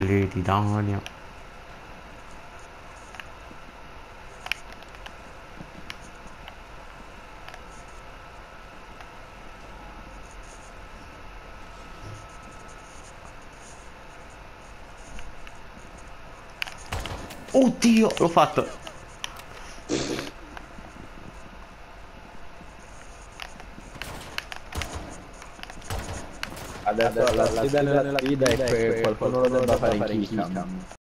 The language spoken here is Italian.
Le Titania. Oddio, l'ho fatto. Adesso la sfida nella sfida è che qualcuno lo debba fare in killcam.